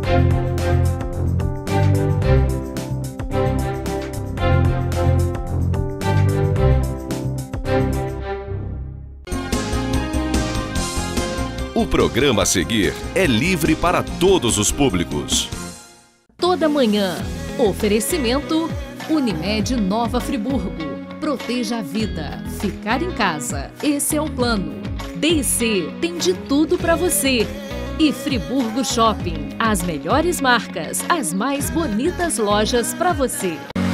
O programa a seguir é livre para todos os públicos. Toda manhã, oferecimento Unimed Nova Friburgo. Proteja a vida. Ficar em casa. Esse é o plano. D&C tem de tudo para você. E Friburgo Shopping. As melhores marcas, as mais bonitas lojas para você.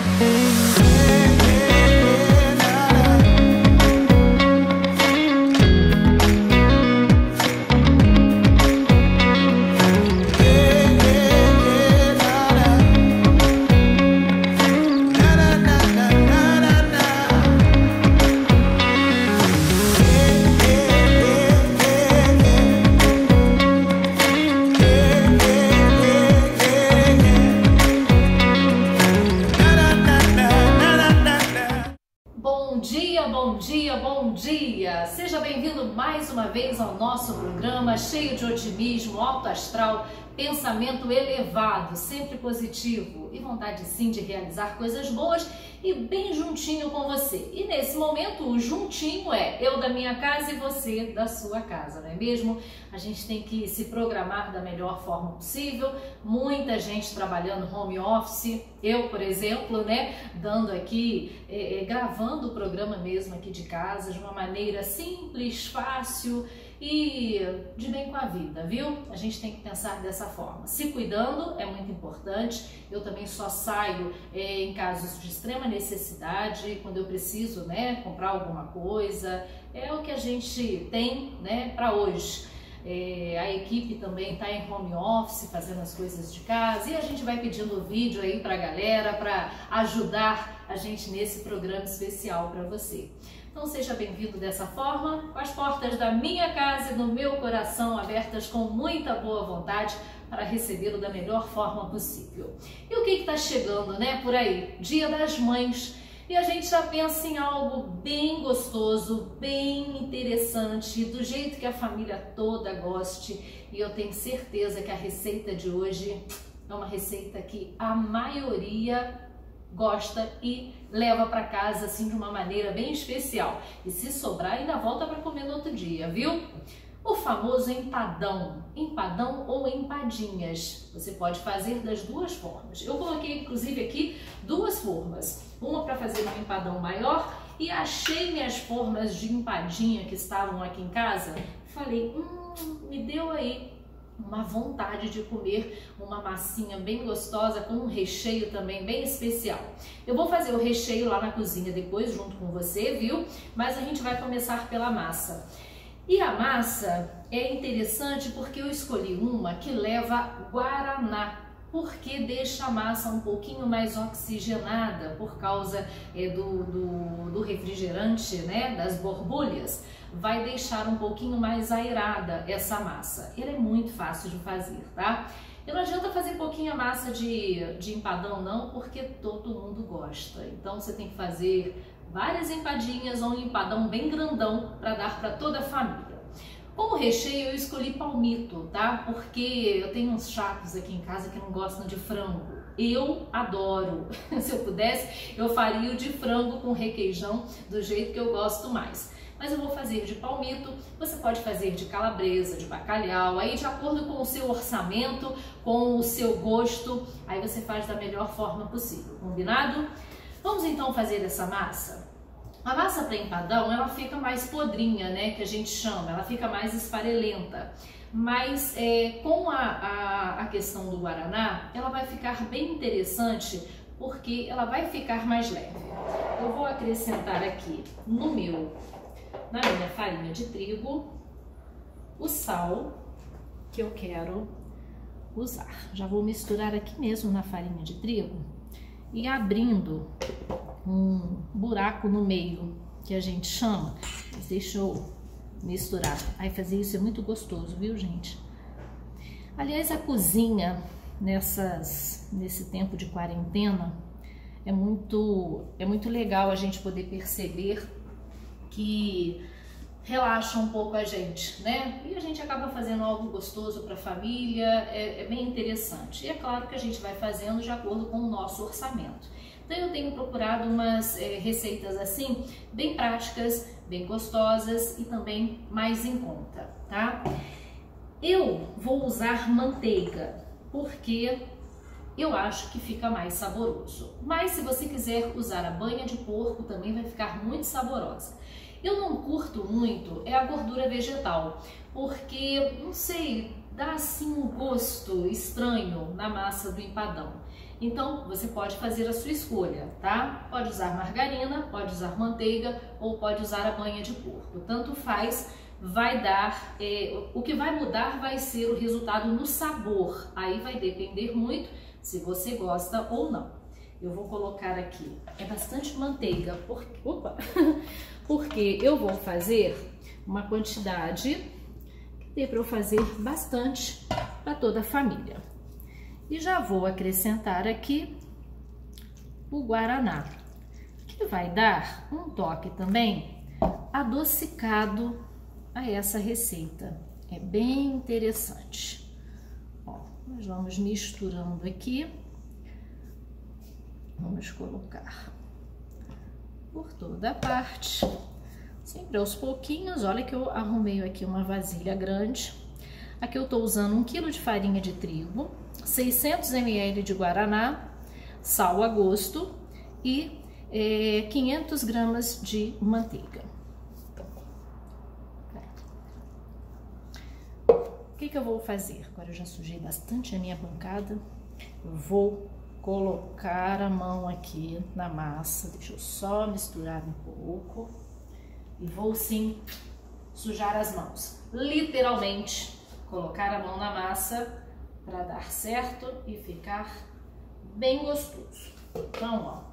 Bom dia! Seja bem-vindo mais uma vez ao nosso programa cheio de otimismo, alto astral, pensamento elevado, sempre positivo e vontade sim de realizar coisas boas e bem juntinho com você. E nesse momento o juntinho é eu da minha casa e você da sua casa, não é mesmo? A gente tem que se programar da melhor forma possível, muita gente trabalhando home office, eu, por exemplo, né, dando aqui, gravando o programa mesmo aqui de casa, de uma maneira simples, fácil e de bem com a vida, viu? A gente tem que pensar dessa forma. Se cuidando é muito importante. Eu também só saio em casos de extrema necessidade, quando eu preciso, né, comprar alguma coisa. É o que a gente tem, né, para hoje. A equipe também está em home office, fazendo as coisas de casa, e a gente vai pedindo vídeo aí para a galera, para ajudar a gente nesse programa especial para você. Então seja bem-vindo dessa forma, com as portas da minha casa e do meu coração abertas com muita boa vontade para recebê-lo da melhor forma possível. E o que está chegando, né, por aí? Dia das Mães. E a gente já pensa em algo bem gostoso, bem interessante, do jeito que a família toda goste. E eu tenho certeza que a receita de hoje é uma receita que a maioria gosta e leva para casa assim de uma maneira bem especial. E se sobrar, ainda volta para comer no outro dia, viu? O famoso empadão, empadão ou empadinhas. Você pode fazer das duas formas. Eu coloquei inclusive aqui duas formas. Uma para fazer um empadão maior e achei minhas formas de empadinha que estavam aqui em casa. Falei, me deu aí uma vontade de comer uma massinha bem gostosa com um recheio também bem especial. Eu vou fazer o recheio lá na cozinha depois junto com você, viu? Mas a gente vai começar pela massa. E a massa é interessante porque eu escolhi uma que leva guaraná, porque deixa a massa um pouquinho mais oxigenada por causa do refrigerante, né, das borbulhas. Vai deixar um pouquinho mais aerada essa massa. Ela é muito fácil de fazer, tá? E não adianta fazer pouquinha massa de empadão não, porque todo mundo gosta. Então você tem que fazer várias empadinhas ou um empadão bem grandão para dar para toda a família. Como recheio eu escolhi palmito, tá? Porque eu tenho uns chatos aqui em casa que não gostam de frango. Eu adoro. Se eu pudesse, eu faria o de frango com requeijão do jeito que eu gosto mais. Mas eu vou fazer de palmito, você pode fazer de calabresa, de bacalhau, aí de acordo com o seu orçamento, com o seu gosto, aí você faz da melhor forma possível, combinado? Vamos então fazer essa massa? A massa para empadão, ela fica mais podrinha, né, que a gente chama, ela fica mais esfarelenta. Mas com a questão do guaraná, ela vai ficar bem interessante, porque ela vai ficar mais leve. Eu vou acrescentar aqui na minha farinha de trigo, o sal que eu quero usar. Já vou misturar aqui mesmo na farinha de trigo e abrindo um buraco no meio, que a gente chama. Mas deixa eu misturar. Aí fazer isso é muito gostoso, viu, gente? Aliás, a cozinha nesse tempo de quarentena é muito legal a gente poder perceber que relaxa um pouco a gente, né? E a gente acaba fazendo algo gostoso para a família, é bem interessante. E é claro que a gente vai fazendo de acordo com o nosso orçamento. Então eu tenho procurado umas receitas assim, bem práticas, bem gostosas e também mais em conta, tá? Eu vou usar manteiga, porque eu acho que fica mais saboroso. Mas se você quiser usar a banha de porco, também vai ficar muito saborosa. Eu não curto muito a gordura vegetal, porque, não sei, dá assim um gosto estranho na massa do empadão. Então, você pode fazer a sua escolha, tá? Pode usar margarina, pode usar manteiga ou pode usar a banha de porco. Tanto faz, vai dar, o que vai mudar vai ser o resultado no sabor. Aí vai depender muito se você gosta ou não. Eu vou colocar aqui, bastante manteiga, porque eu vou fazer uma quantidade que dê para eu fazer bastante para toda a família. E já vou acrescentar aqui o guaraná, que vai dar um toque também adocicado a essa receita. É bem interessante. Ó, nós vamos misturando aqui. Vamos colocar por toda a parte, sempre aos pouquinhos. Olha que eu arrumei aqui uma vasilha grande. Aqui eu tô usando 1 kg de farinha de trigo, 600 ml de guaraná, sal a gosto e 500 gramas de manteiga. O que eu vou fazer? Agora eu já sujei bastante a minha bancada. Eu vou colocar a mão aqui na massa, deixa eu só misturar um pouco e vou sim sujar as mãos, literalmente colocar a mão na massa para dar certo e ficar bem gostoso. Então,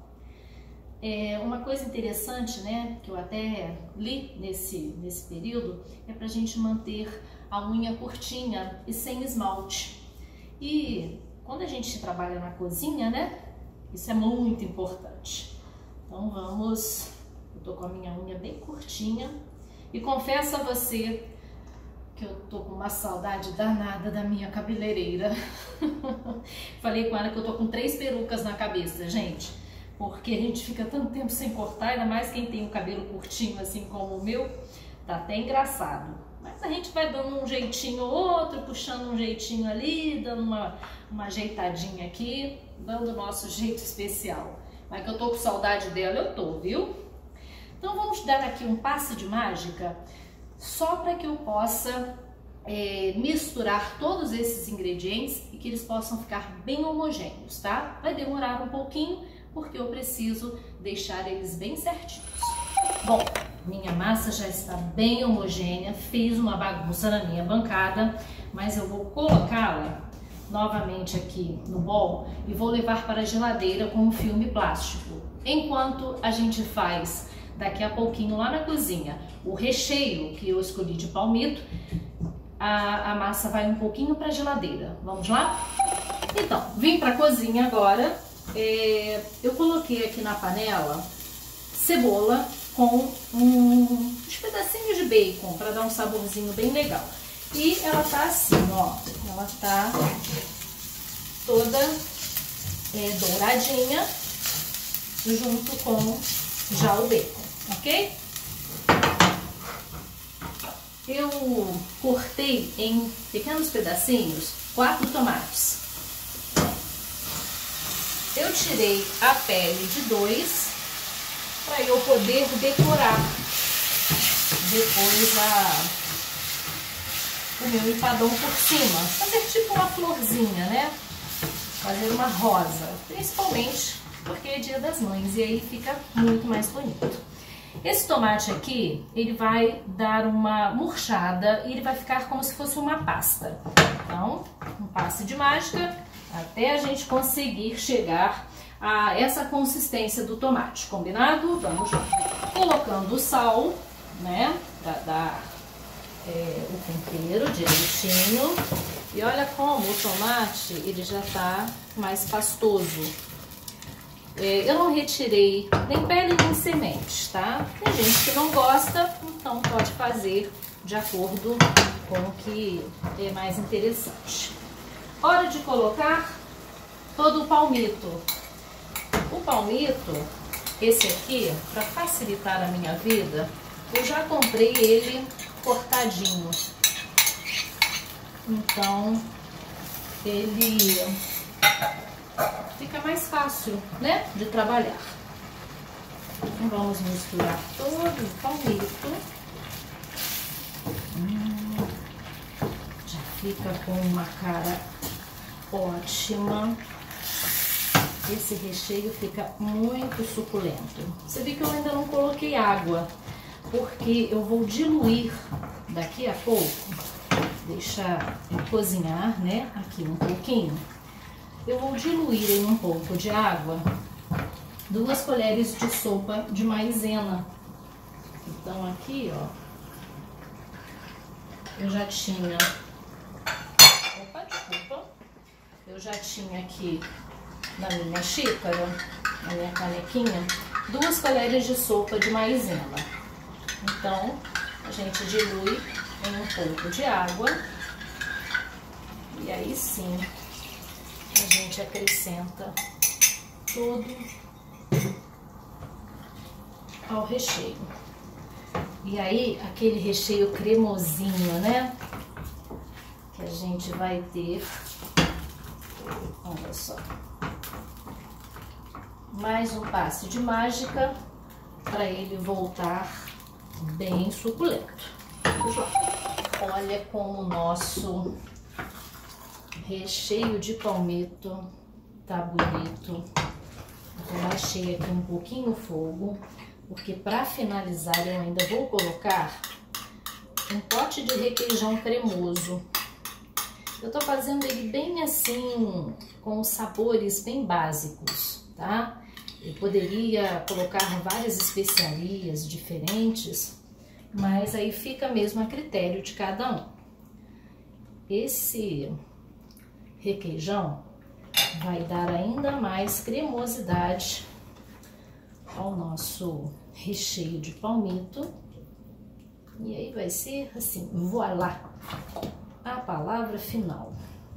ó, uma coisa interessante, né, que eu até li nesse período, é pra gente manter a unha curtinha e sem esmalte. E quando a gente trabalha na cozinha, né, isso é muito importante. Então vamos, eu tô com a minha unha bem curtinha e confesso a você que eu tô com uma saudade danada da minha cabeleireira. Falei com ela que eu tô com 3 perucas na cabeça, gente, porque a gente fica tanto tempo sem cortar, ainda mais quem tem o cabelo curtinho assim como o meu, tá até engraçado. Mas a gente vai dando um jeitinho ou outro, puxando um jeitinho ali, dando uma ajeitadinha aqui, dando o nosso jeito especial. Mas que eu tô com saudade dela, eu tô, viu? Então vamos dar aqui um passe de mágica, só para que eu possa misturar todos esses ingredientes e que eles possam ficar bem homogêneos, tá? Vai demorar um pouquinho, porque eu preciso deixar eles bem certinhos. Bom, minha massa já está bem homogênea, fiz uma bagunça na minha bancada, mas eu vou colocá-la novamente aqui no bowl e vou levar para a geladeira com um filme plástico. Enquanto a gente faz daqui a pouquinho lá na cozinha o recheio que eu escolhi de palmito, a massa vai um pouquinho para a geladeira. Vamos lá? Então, vim para a cozinha agora. Eu coloquei aqui na panela cebola com uns pedacinhos de bacon para dar um saborzinho bem legal. E ela tá assim, ó, ela tá toda douradinha junto com já o bacon, ok? Eu cortei em pequenos pedacinhos 4 tomates. Eu tirei a pele de 2 para eu poder decorar depois o meu empadão por cima. Fazer tipo uma florzinha, né? Fazer uma rosa, principalmente porque é Dia das Mães e aí fica muito mais bonito. Esse tomate aqui, ele vai dar uma murchada e ele vai ficar como se fosse uma pasta. Então, um passe de mágica até a gente conseguir chegar a essa consistência do tomate, combinado? Vamos lá. Colocando o sal, né, para dar o tempero direitinho. E olha como o tomate, ele já tá mais pastoso. Eu não retirei nem pele nem sementes, tá? Tem gente que não gosta, Então pode fazer de acordo com o que é mais interessante. Hora de colocar todo o palmito. O palmito, esse aqui, para facilitar a minha vida, eu já comprei ele cortadinho. Então, ele fica mais fácil, né, de trabalhar. Então, vamos misturar todo o palmito. Já fica com uma cara ótima. Esse recheio fica muito suculento. Você vê que eu ainda não coloquei água, porque eu vou diluir daqui a pouco, deixar cozinhar, né, aqui um pouquinho. Eu vou diluir em um pouco de água 2 colheres de sopa de maizena. Então aqui, ó, eu já tinha... Opa, desculpa. Eu já tinha aqui na minha xícara, na minha canequinha, 2 colheres de sopa de maizena. Então, a gente dilui em um pouco de água e aí sim a gente acrescenta todo ao recheio. E aí, aquele recheio cremosinho, né? Que a gente vai ter. Olha só. Mais um passe de mágica para ele voltar bem suculento. Olha como o nosso recheio de palmito tá bonito. Eu baixei aqui um pouquinho o fogo, porque para finalizar eu ainda vou colocar um pote de requeijão cremoso. Eu tô fazendo ele bem assim, com os sabores bem básicos, tá? Eu poderia colocar várias especiarias diferentes, mas aí fica mesmo a critério de cada um. Esse requeijão vai dar ainda mais cremosidade ao nosso recheio de palmito. E aí vai ser assim, voilá, a palavra final.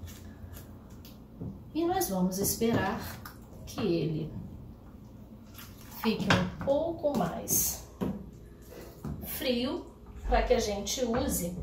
E nós vamos esperar que ele fique um pouco mais frio para que a gente use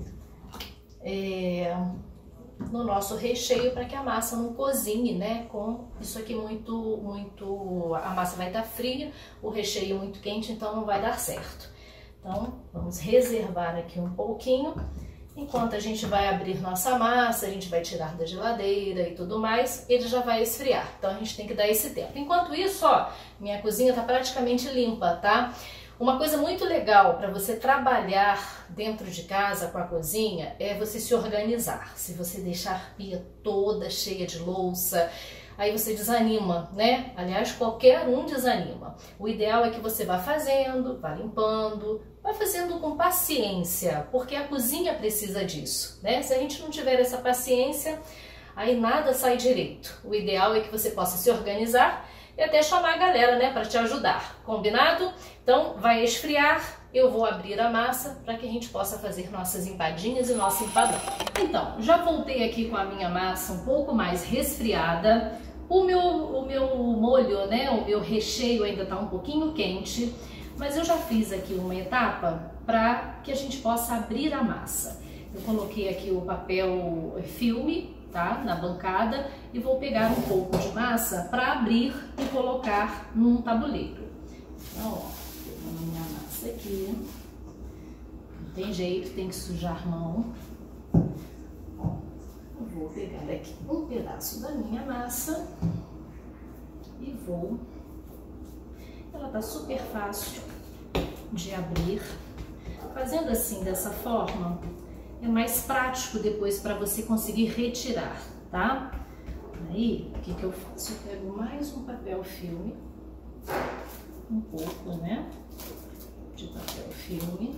no nosso recheio, para que a massa não cozinhe, né? Com isso aqui a massa vai estar fria, o recheio muito quente, então não vai dar certo. Então vamos reservar aqui um pouquinho. Enquanto a gente vai abrir nossa massa, a gente vai tirar da geladeira e tudo mais, ele já vai esfriar. Então a gente tem que dar esse tempo. Enquanto isso, ó, minha cozinha tá praticamente limpa, tá? Uma coisa muito legal para você trabalhar dentro de casa com a cozinha é você se organizar. Se você deixar a pia toda cheia de louça, aí você desanima, né? Aliás, qualquer um desanima. O ideal é que você vá fazendo, vá limpando, vá fazendo com paciência, porque a cozinha precisa disso, né? Se a gente não tiver essa paciência, aí nada sai direito. O ideal é que você possa se organizar e até chamar a galera, né, para te ajudar. Combinado? Então, vai esfriar, eu vou abrir a massa para que a gente possa fazer nossas empadinhas e nosso empadão. Então, já voltei aqui com a minha massa um pouco mais resfriada. O meu molho, né, o meu recheio ainda está um pouquinho quente, mas eu já fiz aqui uma etapa para que a gente possa abrir a massa. Eu coloquei aqui o papel filme, tá, na bancada, e vou pegar um pouco de massa para abrir e colocar num tabuleiro. Então, ó, pegando a minha massa aqui, não tem jeito, tem que sujar a mão. Ó, eu vou pegar aqui um pedaço da minha massa e vou... Ela tá super fácil de abrir. Fazendo assim, dessa forma, é mais prático depois para você conseguir retirar, tá? Aí, o que que eu faço? Eu pego mais um papel filme, um pouco, né, de papel filme,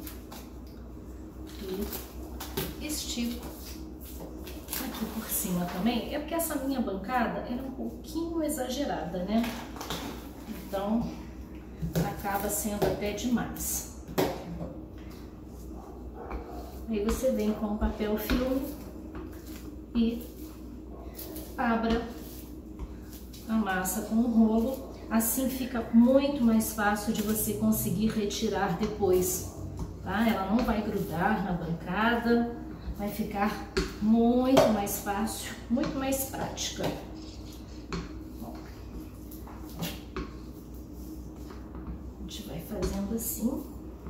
e estico aqui por cima também. É porque essa minha bancada é um pouquinho exagerada, né? Então, acaba sendo até demais. Aí você vem com o papel filme e abra a massa com o rolo. Assim fica muito mais fácil de você conseguir retirar depois, tá? Ela não vai grudar na bancada, vai ficar muito mais fácil, muito mais prática. A gente vai fazendo assim.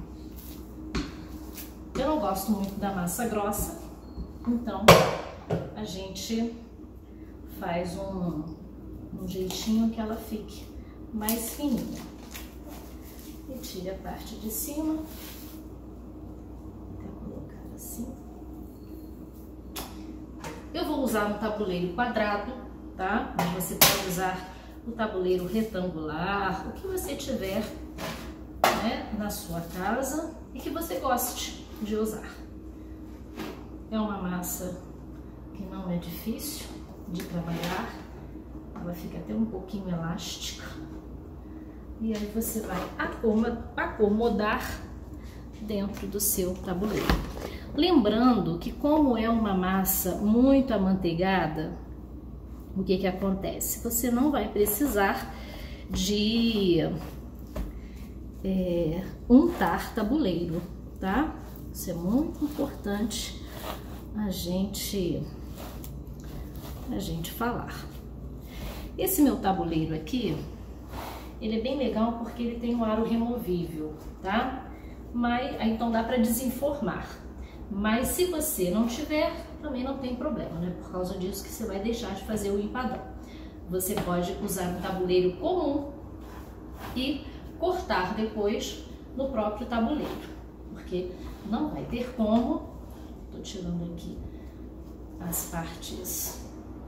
Eu não gosto muito da massa grossa, então a gente faz um jeitinho que ela fique mais fininha. E tira a parte de cima. Vou colocar assim. Eu vou usar um tabuleiro quadrado, tá? Mas você pode usar o tabuleiro retangular, o que você tiver, né, na sua casa e que você goste de usar. É uma massa que não é difícil de trabalhar, ela fica até um pouquinho elástica. E aí você vai acomodar dentro do seu tabuleiro. Lembrando que como é uma massa muito amanteigada, o que que acontece? Você não vai precisar de untar tabuleiro, tá? Isso é muito importante a gente falar. Esse meu tabuleiro aqui, ele é bem legal porque ele tem um aro removível, tá? Mas aí então dá para desenformar. Mas se você não tiver, também não tem problema, né? Por causa disso que você vai deixar de fazer o empadão. Você pode usar um tabuleiro comum e cortar depois no próprio tabuleiro, porque não vai ter como. Tô tirando aqui as partes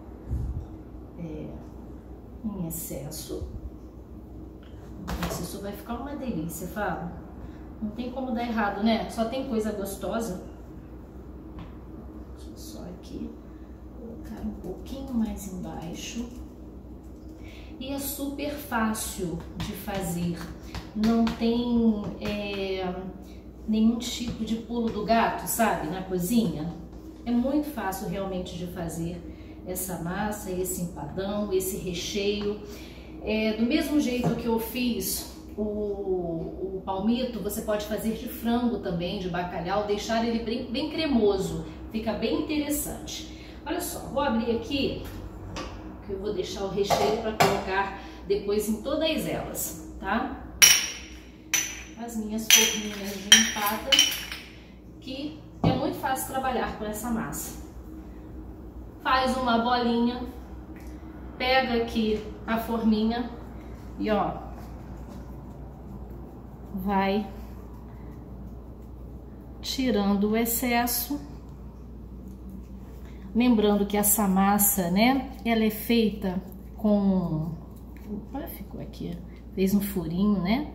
em excesso. Nossa, isso vai ficar uma delícia, Fábio. Não tem como dar errado, né? Só tem coisa gostosa. Deixa eu só aqui colocar um pouquinho mais embaixo. E é super fácil de fazer. Não tem nenhum tipo de pulo do gato, sabe? Na cozinha. É muito fácil realmente de fazer essa massa, esse empadão, esse recheio. Do mesmo jeito que eu fiz o palmito, você pode fazer de frango também, de bacalhau, deixar ele bem cremoso, fica bem interessante. Olha só, vou abrir aqui, que eu vou deixar o recheio para colocar depois em todas elas, tá? As minhas forminhas de empada, que é muito fácil trabalhar com essa massa. Faz uma bolinha, pega aqui a forminha e ó, vai tirando o excesso. Lembrando que essa massa, né, ela é feita com... Olha, ficou aqui, fez um furinho, né?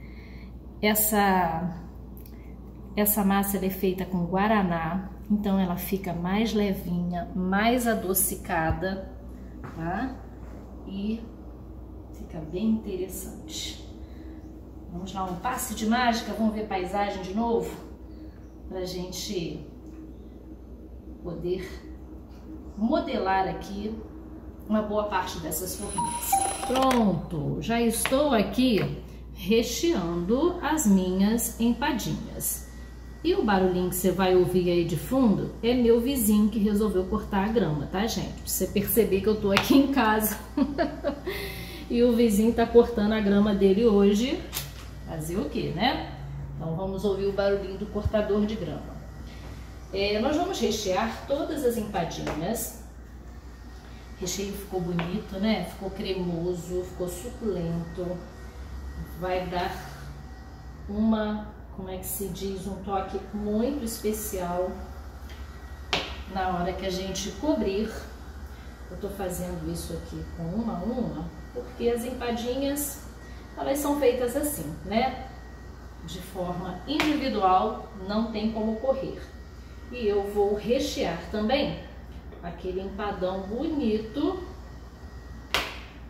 Essa massa ela é feita com guaraná, então ela fica mais levinha, mais adocicada, tá? E fica bem interessante. Vamos lá, um passe de mágica, vamos ver paisagem de novo? Pra gente poder modelar aqui uma boa parte dessas forminhas. Pronto, já estou aqui recheando as minhas empadinhas. E o barulhinho que você vai ouvir aí de fundo é meu vizinho que resolveu cortar a grama, tá, gente? Pra você perceber que eu tô aqui em casa. E o vizinho tá cortando a grama dele hoje. Fazer o quê, né? Então vamos ouvir o barulhinho do cortador de grama. Nós vamos rechear todas as empadinhas. O recheio ficou bonito, né? Ficou cremoso, ficou suculento. Vai dar uma, como é que se diz, um toque muito especial na hora que a gente cobrir. Eu tô fazendo isso aqui com uma a uma, porque as empadinhas, elas são feitas assim, né? De forma individual, não tem como correr. E eu vou rechear também aquele empadão bonito.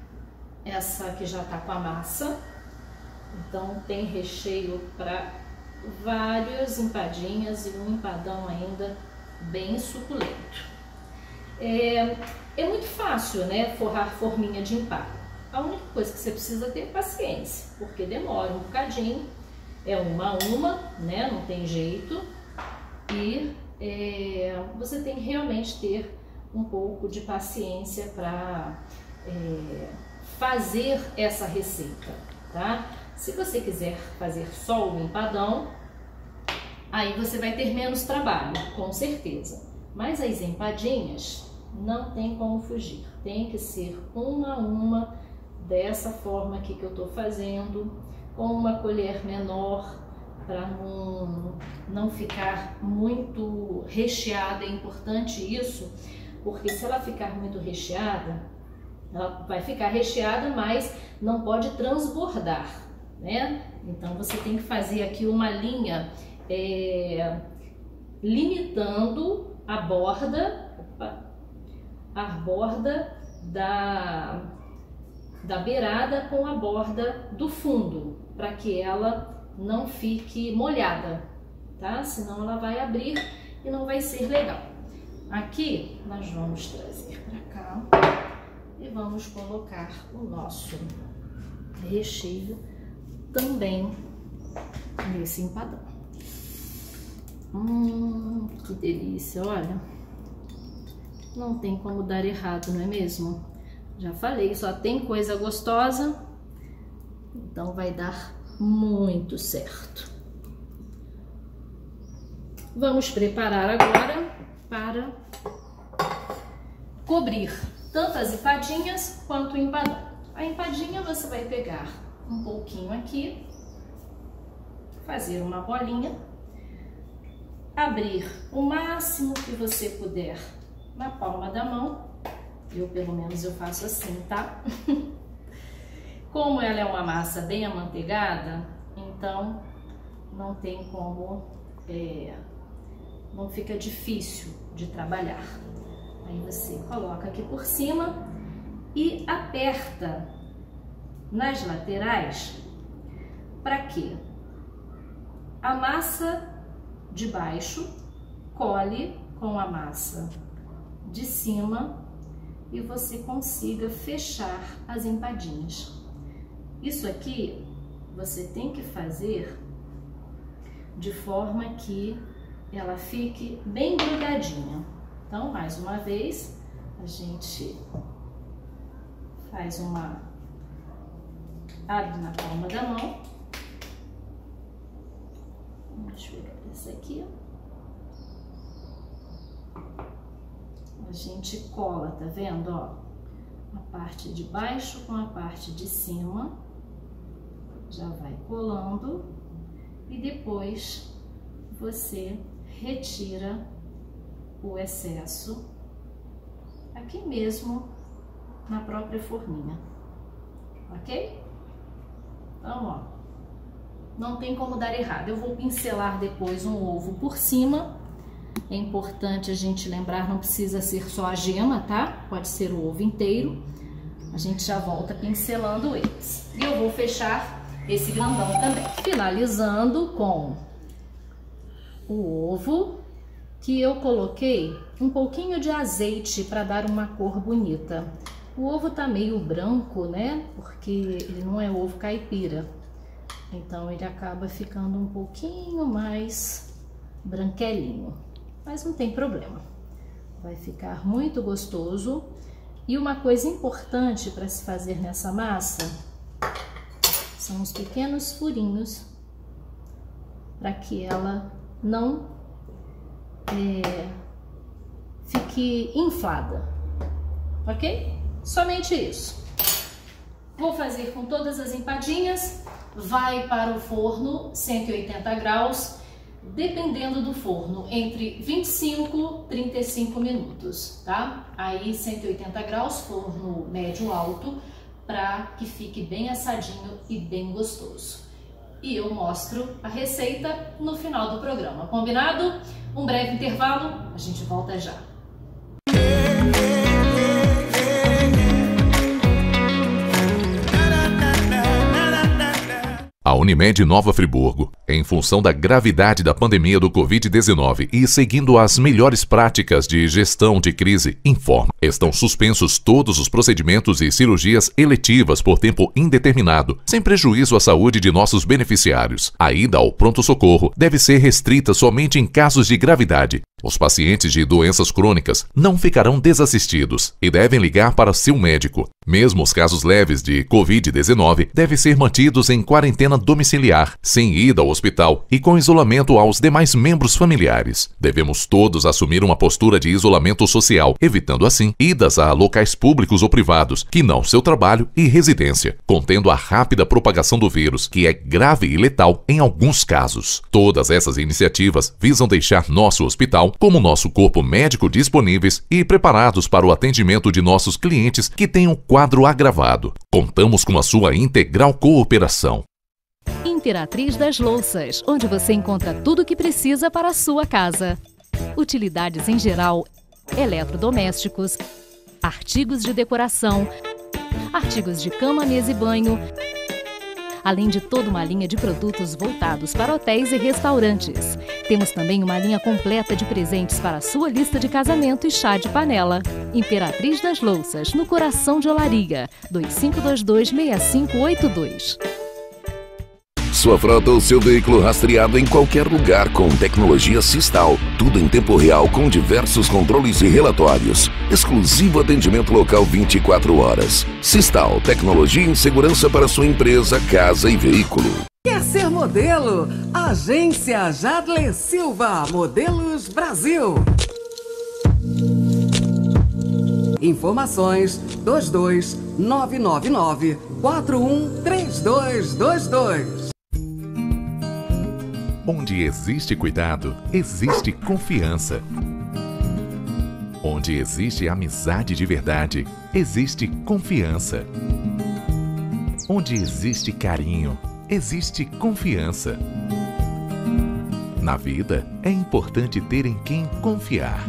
Essa aqui já tá com a massa, então tem recheio para várias empadinhas e um empadão ainda bem suculento. É muito fácil, né, forrar forminha de empada. A única coisa que você precisa ter é paciência, porque demora um bocadinho, é uma a uma, né, não tem jeito, e você tem que realmente ter um pouco de paciência para fazer essa receita, tá? Se você quiser fazer só o empadão, aí você vai ter menos trabalho, com certeza. Mas as empadinhas não tem como fugir, tem que ser uma a uma, dessa forma aqui que eu tô fazendo, com uma colher menor, para não ficar muito recheada. É importante isso, porque se ela ficar muito recheada, ela vai ficar recheada, mas não pode transbordar, né? Então você tem que fazer aqui uma linha limitando a borda, da beirada com a borda do fundo, para que ela não fique molhada, tá? Senão ela vai abrir e não vai ser legal. Aqui nós vamos trazer para cá e vamos colocar o nosso recheio também nesse empadão. Que delícia, olha. Não tem como dar errado, não é mesmo? Já falei, só tem coisa gostosa, então vai dar muito certo. Vamos preparar agora para cobrir tanto as empadinhas quanto o empadão. A empadinha você vai pegar um pouquinho aqui, fazer uma bolinha, abrir o máximo que você puder na palma da mão. Pelo menos eu faço assim, tá? Como ela é uma massa bem amanteigada, então não tem como, não fica difícil de trabalhar. Aí você coloca aqui por cima e aperta nas laterais, para que a massa de baixo cole com a massa de cima e você consiga fechar as empadinhas. Isso aqui você tem que fazer de forma que ela fique bem grudadinha. Então, mais uma vez, a gente faz abre na palma da mão. Deixa eu ver essa aqui. A gente cola, tá vendo, ó? A parte de baixo com a parte de cima. Já vai colando. E depois você retira o excesso aqui mesmo na própria forminha, ok? Então, ó, não tem como dar errado. Eu vou pincelar depois um ovo por cima. É importante a gente lembrar, não precisa ser só a gema, tá? Pode ser o ovo inteiro. A gente já volta pincelando eles. E eu vou fechar esse grandão também. Finalizando com o ovo, que eu coloquei um pouquinho de azeite para dar uma cor bonita. O ovo tá meio branco, né? Porque ele não é ovo caipira. Então ele acaba ficando um pouquinho mais branquelinho. Mas não tem problema. Vai ficar muito gostoso. E uma coisa importante para se fazer nessa massa são os pequenos furinhos para que ela não fique inflada, ok? Somente isso. Vou fazer com todas as empadinhas. Vai para o forno 180 graus, dependendo do forno, entre 25 e 35 minutos, tá? Aí 180 graus, forno médio alto, para que fique bem assadinho e bem gostoso. E eu mostro a receita no final do programa, combinado? Um breve intervalo, a gente volta já. A Unimed Nova Friburgo, em função da gravidade da pandemia do Covid-19 e seguindo as melhores práticas de gestão de crise, informa: estão suspensos todos os procedimentos e cirurgias eletivas por tempo indeterminado, sem prejuízo à saúde de nossos beneficiários. A ida ao pronto-socorro deve ser restrita somente em casos de gravidade. Os pacientes de doenças crônicas não ficarão desassistidos e devem ligar para seu médico. Mesmo os casos leves de Covid-19 devem ser mantidos em quarentena domiciliar, sem ida ao hospital e com isolamento aos demais membros familiares. Devemos todos assumir uma postura de isolamento social, evitando assim idas a locais públicos ou privados, que não seu trabalho e residência, contendo a rápida propagação do vírus, que é grave e letal em alguns casos. Todas essas iniciativas visam deixar nosso hospital como nosso corpo médico disponíveis e preparados para o atendimento de nossos clientes que tenham quadro agravado. Contamos com a sua integral cooperação. Imperatriz das Louças, onde você encontra tudo o que precisa para a sua casa. Utilidades em geral, eletrodomésticos, artigos de decoração, artigos de cama, mesa e banho, além de toda uma linha de produtos voltados para hotéis e restaurantes. Temos também uma linha completa de presentes para a sua lista de casamento e chá de panela. Imperatriz das Louças, no coração de Olaria, 2522-6582. Sua frota ou seu veículo rastreado em qualquer lugar com tecnologia Sistal. Tudo em tempo real com diversos controles e relatórios. Exclusivo atendimento local 24 horas. Sistal, tecnologia em segurança para sua empresa, casa e veículo. Quer ser modelo? Agência Jadle Silva, Modelos Brasil. Informações 22999-413222. Onde existe cuidado, existe confiança. Onde existe amizade de verdade, existe confiança. Onde existe carinho, existe confiança. Na vida, é importante ter em quem confiar.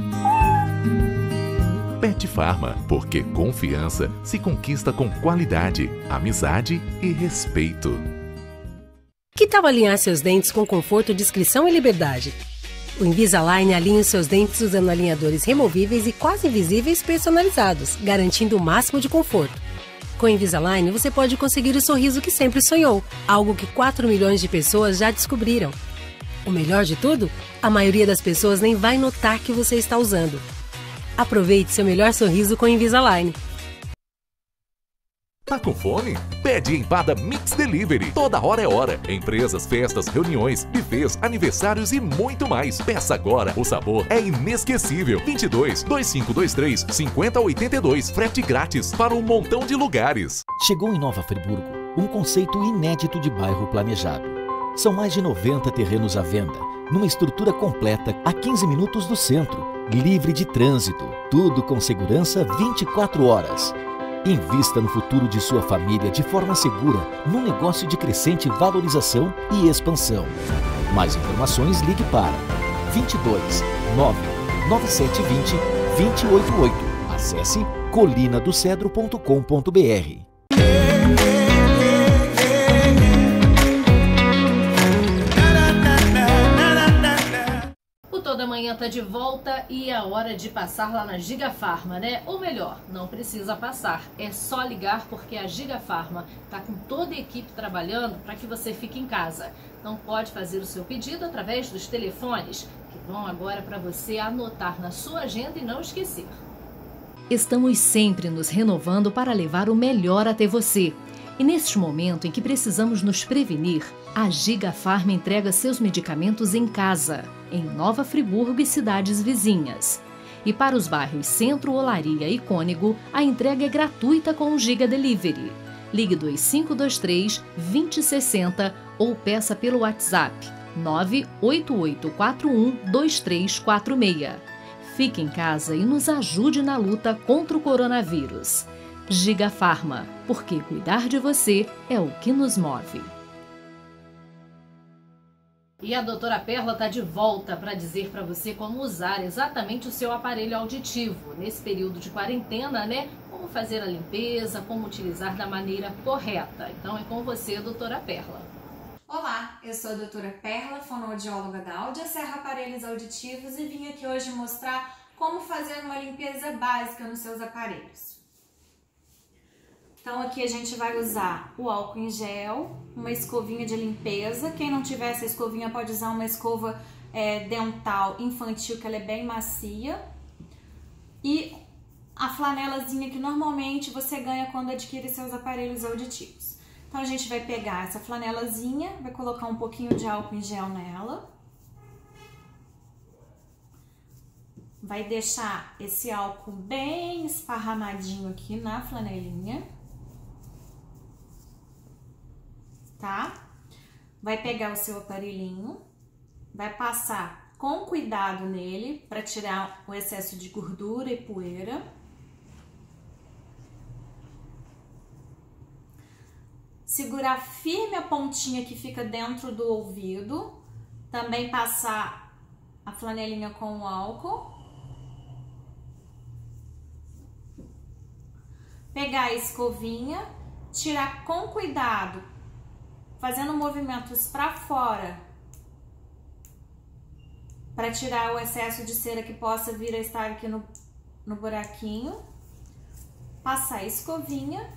Pet Pharma, porque confiança se conquista com qualidade, amizade e respeito. Que tal alinhar seus dentes com conforto, discrição e liberdade? O Invisalign alinha os seus dentes usando alinhadores removíveis e quase invisíveis personalizados, garantindo o máximo de conforto. Com o Invisalign, você pode conseguir o sorriso que sempre sonhou, algo que 4 milhões de pessoas já descobriram. O melhor de tudo? A maioria das pessoas nem vai notar que você está usando. Aproveite seu melhor sorriso com o Invisalign. Tá com fome? Pede Empada Mix Delivery. Toda hora é hora. Empresas, festas, reuniões, buffets, aniversários e muito mais. Peça agora. O sabor é inesquecível. 22-2523-5082. Frete grátis para um montão de lugares. Chegou em Nova Friburgo um conceito inédito de bairro planejado. São mais de 90 terrenos à venda, numa estrutura completa a 15 minutos do centro, livre de trânsito, tudo com segurança 24 horas. Invista no futuro de sua família de forma segura, num negócio de crescente valorização e expansão. Mais informações, ligue para 22 99720 2088. Acesse colinadocedro.com.br. Toda manhã tá de volta e é hora de passar lá na Giga Pharma, né? Ou melhor, não precisa passar, é só ligar porque a Giga Pharma tá com toda a equipe trabalhando para que você fique em casa. Não pode fazer o seu pedido através dos telefones, que vão agora para você anotar na sua agenda e não esquecer. Estamos sempre nos renovando para levar o melhor até você. E neste momento em que precisamos nos prevenir, a Giga Pharma entrega seus medicamentos em casa, em Nova Friburgo e cidades vizinhas. E para os bairros Centro, Olaria e Cônego, a entrega é gratuita com o Giga Delivery. Ligue 2523-2060 ou peça pelo WhatsApp 988412346. Fique em casa e nos ajude na luta contra o coronavírus. Giga Pharma, porque cuidar de você é o que nos move. E a doutora Perla está de volta para dizer para você como usar exatamente o seu aparelho auditivo nesse período de quarentena, né? Como fazer a limpeza, como utilizar da maneira correta. Então é com você, doutora Perla. Olá, eu sou a doutora Perla, fonoaudióloga da Audioserra Aparelhos Auditivos e vim aqui hoje mostrar como fazer uma limpeza básica nos seus aparelhos. Então aqui a gente vai usar o álcool em gel, uma escovinha de limpeza. Quem não tiver essa escovinha pode usar uma escova dental infantil, que ela é bem macia. E a flanelazinha que normalmente você ganha quando adquire seus aparelhos auditivos. Então a gente vai pegar essa flanelazinha, vai colocar um pouquinho de álcool em gel nela. Vai deixar esse álcool bem esparramadinho aqui na flanelinha. Tá? Vai pegar o seu aparelhinho, vai passar com cuidado nele para tirar o excesso de gordura e poeira. Segurar firme a pontinha que fica dentro do ouvido, também passar a flanelinha com o álcool. Pegar a escovinha, tirar com cuidado, fazendo movimentos para fora, para tirar o excesso de cera que possa vir a estar aqui no buraquinho. Passar a escovinha.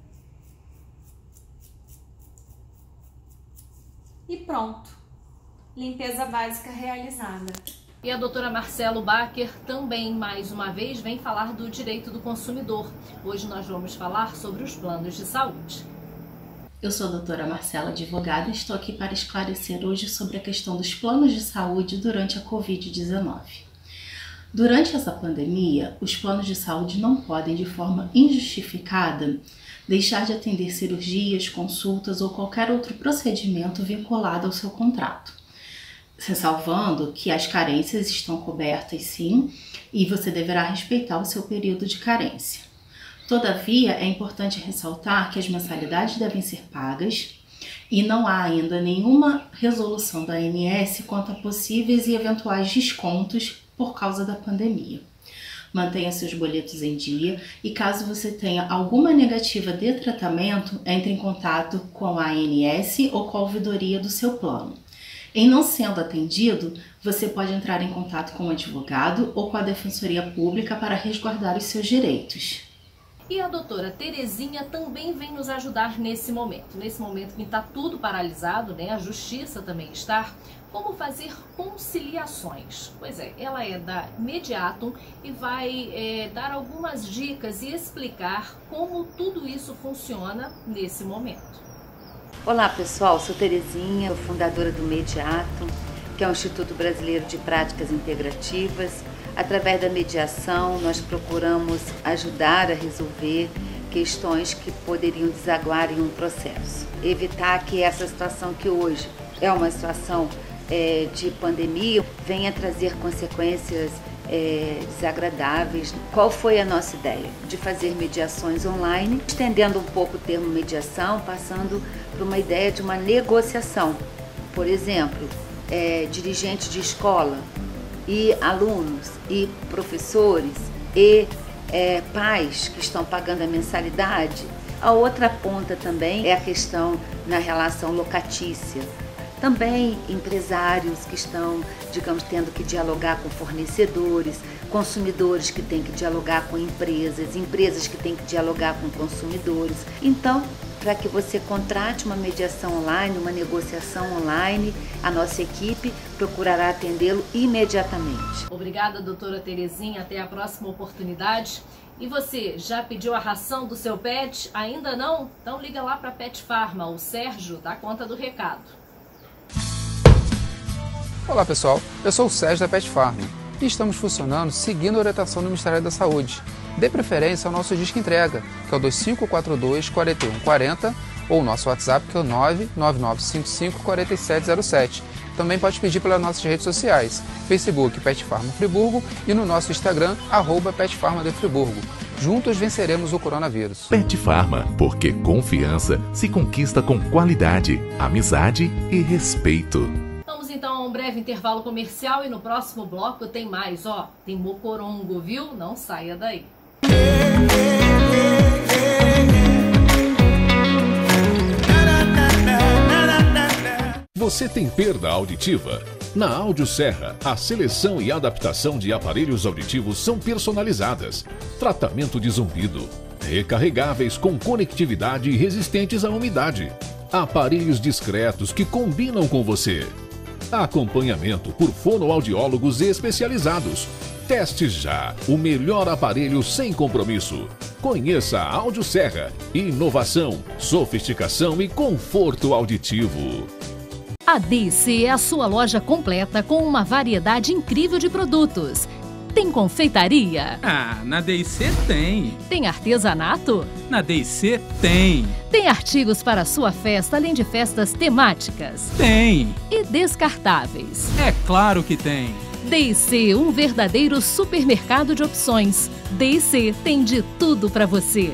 E pronto, limpeza básica realizada. E a doutora Marcelo Bacher também, mais uma vez, vem falar do direito do consumidor. Hoje nós vamos falar sobre os planos de saúde. Eu sou a doutora Marcela, advogada, e estou aqui para esclarecer hoje sobre a questão dos planos de saúde durante a Covid-19. Durante essa pandemia, os planos de saúde não podem, de forma injustificada, deixar de atender cirurgias, consultas ou qualquer outro procedimento vinculado ao seu contrato, ressalvando que as carências estão cobertas sim e você deverá respeitar o seu período de carência. Todavia, é importante ressaltar que as mensalidades devem ser pagas e não há ainda nenhuma resolução da ANS quanto a possíveis e eventuais descontos por causa da pandemia. Mantenha seus boletos em dia e caso você tenha alguma negativa de tratamento, entre em contato com a ANS ou com a ouvidoria do seu plano. Em não sendo atendido, você pode entrar em contato com o advogado ou com a Defensoria Pública para resguardar os seus direitos. E a doutora Terezinha também vem nos ajudar nesse momento que está tudo paralisado, né? A justiça também está. Como fazer conciliações? Pois é, ela é da Mediatum e vai dar algumas dicas e explicar como tudo isso funciona nesse momento. Olá pessoal, sou Terezinha, fundadora do Mediatum, que é o Instituto Brasileiro de Práticas Integrativas. Através da mediação, nós procuramos ajudar a resolver questões que poderiam desaguar em um processo. Evitar que essa situação que hoje é uma situação de pandemia venha trazer consequências desagradáveis. Qual foi a nossa ideia? De fazer mediações online, estendendo um pouco o termo mediação, passando por uma ideia de uma negociação. Por exemplo, dirigentes de escola e alunos e professores e pais que estão pagando a mensalidade. A outra ponta também é a questão na relação locatícia. Também empresários que estão, digamos, tendo que dialogar com fornecedores, consumidores que têm que dialogar com empresas, empresas que têm que dialogar com consumidores. Então, para que você contrate uma mediação online, uma negociação online, a nossa equipe procurará atendê-lo imediatamente. Obrigada, doutora Terezinha. Até a próxima oportunidade. E você, já pediu a ração do seu pet? Ainda não? Então liga lá para a Pet Pharma. O Sérgio dá conta do recado. Olá pessoal, eu sou o Sérgio da Pet Pharma e estamos funcionando seguindo a orientação do Ministério da Saúde. Dê preferência ao nosso disco entrega, que é o 2542-4140, ou o nosso WhatsApp, que é o 99955-4707. Também pode pedir pelas nossas redes sociais, Facebook Pet Pharma Friburgo e no nosso Instagram, @Pet Pharma de Friburgo. Juntos venceremos o coronavírus. Pet Pharma, porque confiança se conquista com qualidade, amizade e respeito. Vamos então a um breve intervalo comercial e no próximo bloco tem mais, tem mocorongo, viu? Não saia daí. Você tem perda auditiva? Na Audioserra, a seleção e adaptação de aparelhos auditivos são personalizadas. Tratamento de zumbido. Recarregáveis com conectividade e resistentes à umidade. Aparelhos discretos que combinam com você. Acompanhamento por fonoaudiólogos especializados. Teste já o melhor aparelho sem compromisso. Conheça a Audioserra. Inovação, sofisticação e conforto auditivo. A D&C é a sua loja completa com uma variedade incrível de produtos. Tem confeitaria? Ah, na D&C tem. Tem artesanato? Na D&C tem. Tem artigos para a sua festa, além de festas temáticas? Tem. E descartáveis? É claro que tem. D&C, um verdadeiro supermercado de opções. D&C tem de tudo para você.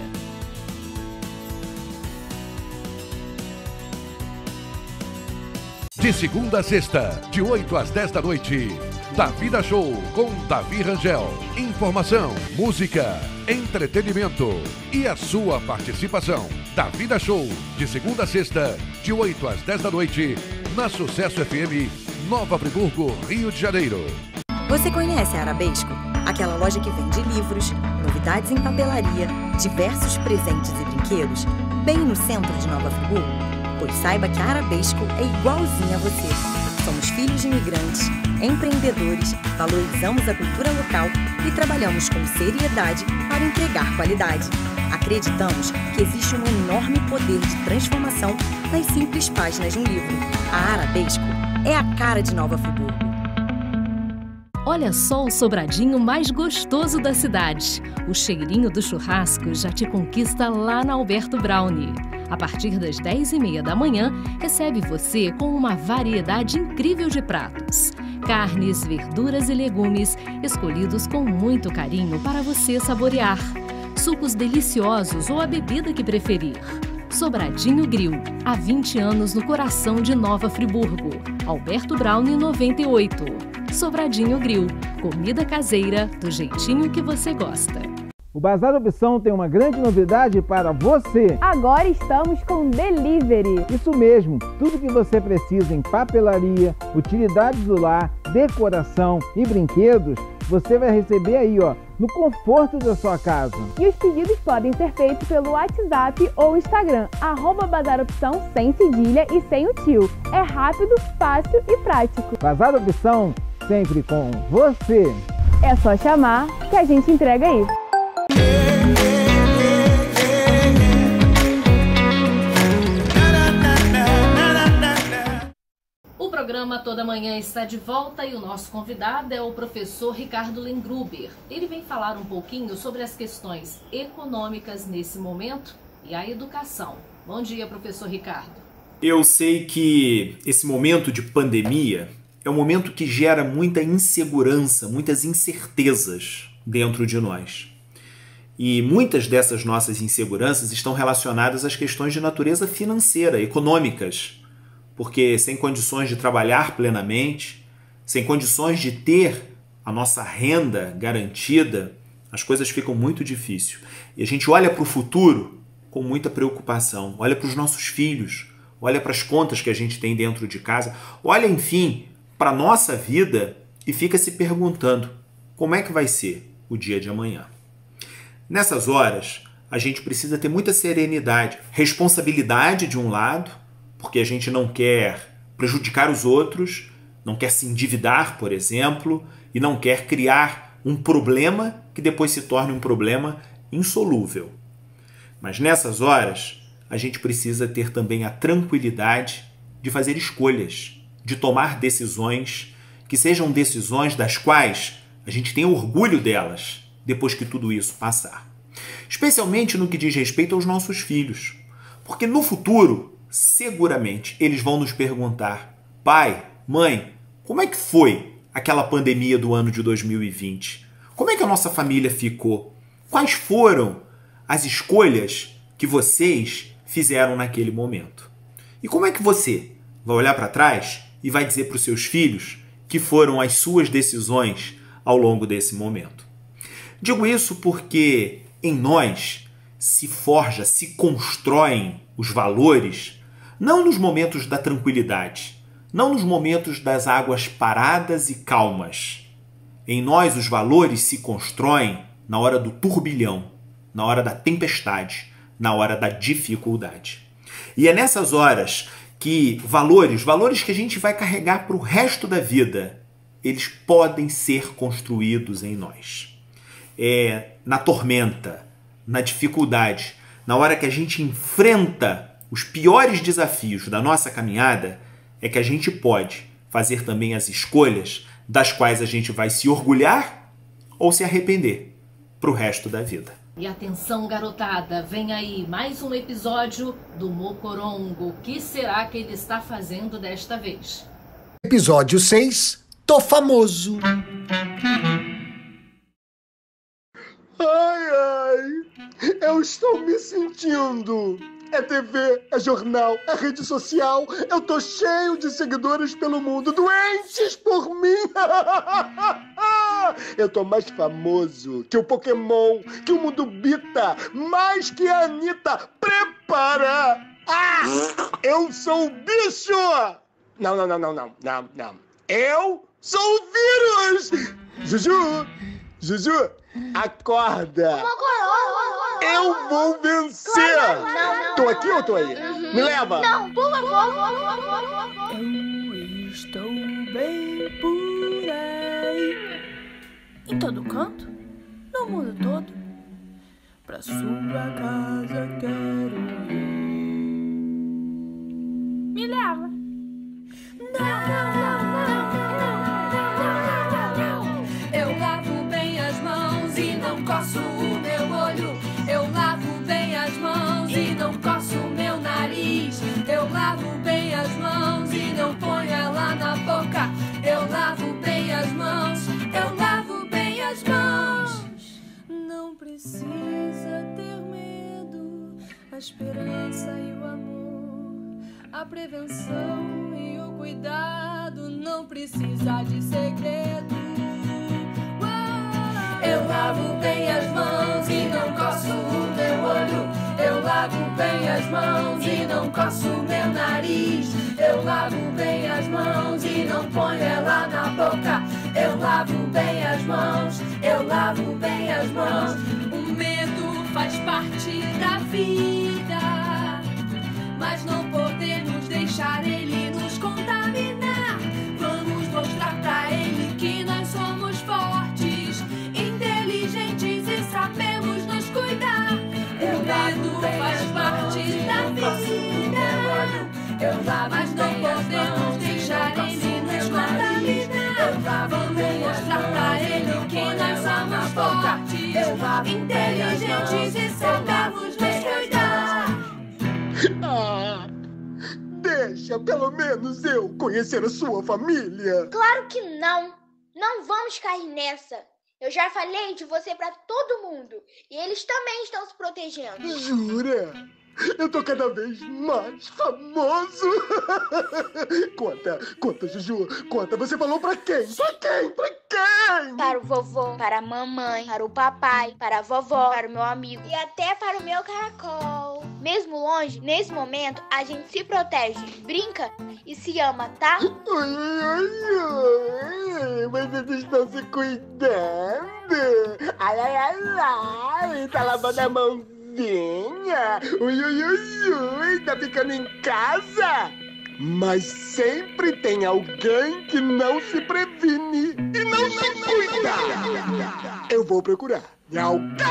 De segunda a sexta, de 8 às 10 da noite, Davida Show com Davi Rangel. Informação, música, entretenimento e a sua participação. Davida Show, de segunda a sexta, de 8 às 10 da noite, na Sucesso FM, Nova Friburgo, Rio de Janeiro. Você conhece a Arabesco? Aquela loja que vende livros, novidades em papelaria, diversos presentes e brinquedos, bem no centro de Nova Friburgo? Pois saiba que a Arabesco é igualzinha a você. Somos filhos de imigrantes, empreendedores, valorizamos a cultura local e trabalhamos com seriedade para entregar qualidade. Acreditamos que existe um enorme poder de transformação nas simples páginas de um livro. A Arabesco é a cara de Nova Friburgo. Olha só o sobradinho mais gostoso da cidade. O cheirinho do churrasco já te conquista lá na Alberto Brownie. A partir das 10h30 da manhã, recebe você com uma variedade incrível de pratos. Carnes, verduras e legumes, escolhidos com muito carinho para você saborear. Sucos deliciosos ou a bebida que preferir. Sobradinho Grill, há 20 anos no coração de Nova Friburgo. Alberto Brownie 98. Sobradinho Grill, comida caseira do jeitinho que você gosta. O Bazar Opção tem uma grande novidade para você. Agora estamos com delivery. Isso mesmo, tudo que você precisa em papelaria, utilidades do lar, decoração e brinquedos, você vai receber aí, no conforto da sua casa. E os pedidos podem ser feitos pelo WhatsApp ou Instagram, @Bazar Opção sem cedilha e sem o tio. É rápido, fácil e prático. Bazar Opção, sempre com você. É só chamar que a gente entrega aí. O programa Toda Manhã está de volta e o nosso convidado é o professor Ricardo Lengruber. Ele vem falar um pouquinho sobre as questões econômicas nesse momento e a educação. Bom dia, professor Ricardo. Eu sei que esse momento de pandemia é um momento que gera muita insegurança, muitas incertezas dentro de nós. E muitas dessas nossas inseguranças estão relacionadas às questões de natureza financeira, econômicas, porque sem condições de trabalhar plenamente, sem condições de ter a nossa renda garantida, as coisas ficam muito difíceis. E a gente olha para o futuro com muita preocupação, olha para os nossos filhos, olha para as contas que a gente tem dentro de casa, olha, enfim, para a nossa vida e fica se perguntando como é que vai ser o dia de amanhã. Nessas horas, a gente precisa ter muita serenidade, responsabilidade de um lado, porque a gente não quer prejudicar os outros, não quer se endividar, por exemplo, e não quer criar um problema que depois se torne um problema insolúvel. Mas nessas horas, a gente precisa ter também a tranquilidade de fazer escolhas, de tomar decisões que sejam decisões das quais a gente tenha orgulho delas depois que tudo isso passar. Especialmente no que diz respeito aos nossos filhos. Porque no futuro, seguramente, eles vão nos perguntar: pai, mãe, como é que foi aquela pandemia do ano de 2020? Como é que a nossa família ficou? Quais foram as escolhas que vocês fizeram naquele momento? E como é que você vai olhar para trás e vai dizer para os seus filhos que foram as suas decisões ao longo desse momento? Digo isso porque em nós se forja, se constroem os valores não nos momentos da tranquilidade, não nos momentos das águas paradas e calmas. Em nós, os valores se constroem na hora do turbilhão, na hora da tempestade, na hora da dificuldade. E é nessas horas que valores que a gente vai carregar para o resto da vida, eles podem ser construídos em nós. É na tormenta, na dificuldade, na hora que a gente enfrenta os piores desafios da nossa caminhada, é que a gente pode fazer também as escolhas das quais a gente vai se orgulhar ou se arrepender para o resto da vida. E atenção, garotada, vem aí mais um episódio do Mocorongo. O que será que ele está fazendo desta vez? Episódio 6, Tô Famoso. Ai, ai, eu estou me sentindo. É TV, é jornal, é rede social. Eu tô cheio de seguidores pelo mundo, doentes por mim. Eu tô mais famoso que o Pokémon, que o Mundo Bita, mais que a Anitta. Prepara! Ah, eu sou o bicho! Não. Eu sou o vírus! Juju, acorda! Eu vou vencer! Não. Tô aqui ou tô aí? Me leva! Não, por favor! Eu estou bem por aí. Em todo canto, no mundo todo. Pra sua casa quero ir. Me leva! Eu lavo bem as mãos e não coço o meu olho. Eu lavo bem as mãos e não coço o meu nariz. Eu lavo bem as mãos e não ponho ela na boca. Eu lavo bem as mãos, eu lavo bem as mãos. Não precisa ter medo, a esperança e o amor, a prevenção e o cuidado, não precisa de segredo. Eu lavo bem as mãos e não coço o meu olho. Eu lavo bem as mãos e não coço o meu nariz. Eu lavo bem as mãos e não ponho ela na boca. Eu lavo bem as mãos, eu lavo bem as mãos. O medo faz parte da vida, mas não podemos deixar ele nos contaminar. Vamos mostrar pra ele que nós somos fortes, inteligentes e sabemos nos cuidar. O medo faz parte da vida, mas não podemos deixar ele nos contaminar. Vamos mostrar pra ele que nós somos fortes, inteligentes e sabemos nos cuidar. Ah, deixa pelo menos eu conhecer a sua família. Claro que não. Não vamos cair nessa. Eu já falei de você pra todo mundo. E eles também estão se protegendo. Jura? Eu tô cada vez mais famoso. Conta, Juju. Conta, você falou pra quem? Pra quem? Para o vovô, para a mamãe, para o papai, para a vovó, para o meu amigo e até para o meu caracol. Mesmo longe, nesse momento, a gente se protege, brinca e se ama, tá? Vocês estão se cuidando. Ai, tá lavando a mãozinha. Ui, tá ficando em casa. Mas sempre tem alguém que não se previne e não se cuida. Eu vou procurar alguém.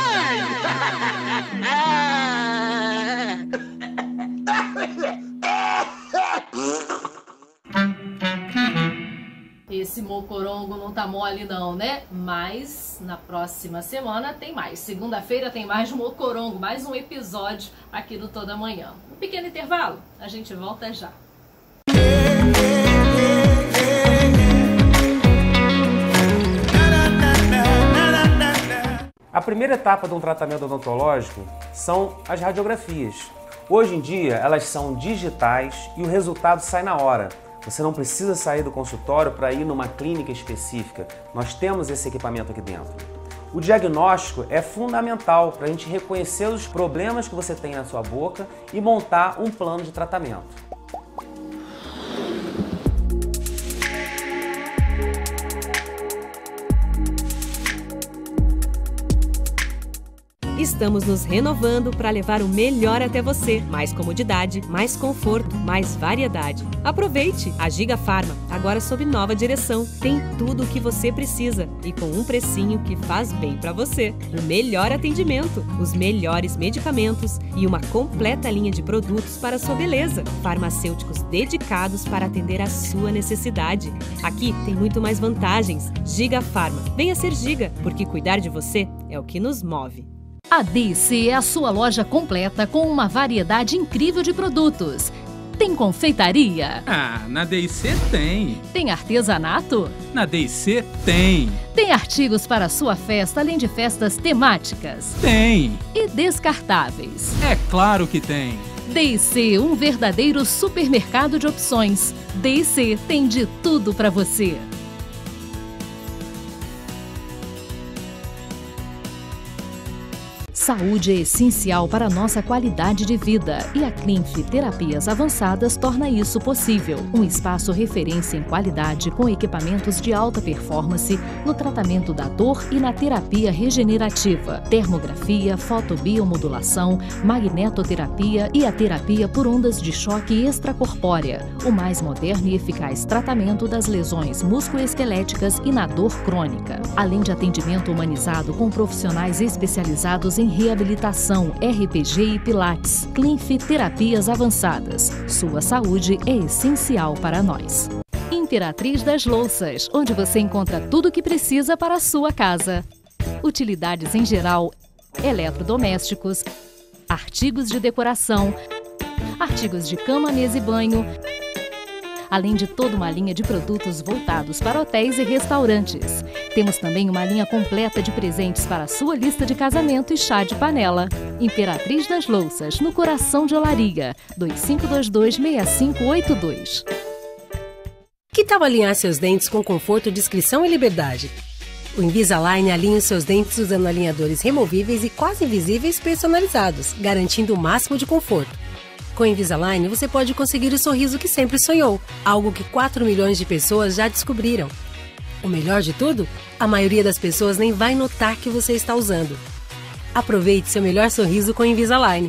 Esse mocorongo não tá mole não, né? Mas na próxima semana tem mais. Segunda-feira tem mais mocorongo, mais um episódio aqui do Toda Manhã. Um pequeno intervalo, a gente volta já. A primeira etapa de um tratamento odontológico são as radiografias. Hoje em dia elas são digitais e o resultado sai na hora. Você não precisa sair do consultório para ir numa clínica específica. Nós temos esse equipamento aqui dentro. O diagnóstico é fundamental para a gente reconhecer os problemas que você tem na sua boca e montar um plano de tratamento. Estamos nos renovando para levar o melhor até você. Mais comodidade, mais conforto, mais variedade. Aproveite! A Giga Farma, agora sob nova direção, tem tudo o que você precisa e com um precinho que faz bem para você. O melhor atendimento, os melhores medicamentos e uma completa linha de produtos para a sua beleza. Farmacêuticos dedicados para atender a sua necessidade. Aqui tem muito mais vantagens. Giga Farma. Venha ser Giga, porque cuidar de você é o que nos move. A D&C é a sua loja completa com uma variedade incrível de produtos. Tem confeitaria? Ah, na D&C tem. Tem artesanato? Na D&C tem. Tem artigos para a sua festa, além de festas temáticas? Tem. E descartáveis? É claro que tem. D&C, um verdadeiro supermercado de opções. D&C tem de tudo para você. Saúde é essencial para a nossa qualidade de vida e a Clinf Terapias Avançadas torna isso possível. Um espaço referência em qualidade com equipamentos de alta performance no tratamento da dor e na terapia regenerativa, termografia, fotobiomodulação, magnetoterapia e a terapia por ondas de choque extracorpórea, o mais moderno e eficaz tratamento das lesões musculoesqueléticas e na dor crônica, além de atendimento humanizado com profissionais especializados em reabilitação, RPG e Pilates. Clinf Terapias Avançadas. Sua saúde é essencial para nós. Imperatriz das Louças, onde você encontra tudo o que precisa para a sua casa. Utilidades em geral, eletrodomésticos, artigos de decoração, artigos de cama, mesa e banho, além de toda uma linha de produtos voltados para hotéis e restaurantes. Temos também uma linha completa de presentes para a sua lista de casamento e chá de panela. Imperatriz das Louças, no coração de Olaria, 2522-6582. Que tal alinhar seus dentes com conforto, discrição e liberdade? O Invisalign alinha os seus dentes usando alinhadores removíveis e quase invisíveis personalizados, garantindo o máximo de conforto. Com o Invisalign, você pode conseguir o sorriso que sempre sonhou, algo que 4 milhões de pessoas já descobriram. O melhor de tudo? A maioria das pessoas nem vai notar que você está usando. Aproveite seu melhor sorriso com o Invisalign.